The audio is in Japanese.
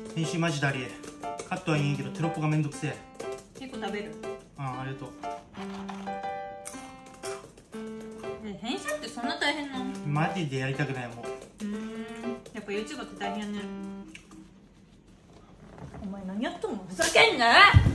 編集マジだり。カットはいいんやけどテロップがめんどくせえ。 結構食べる。 ありがとう。 編集ってそんな大変なの？ マジでやりたくない。もうやっぱ YouTube って大変やね。お前何やっとんの？ふざけんな！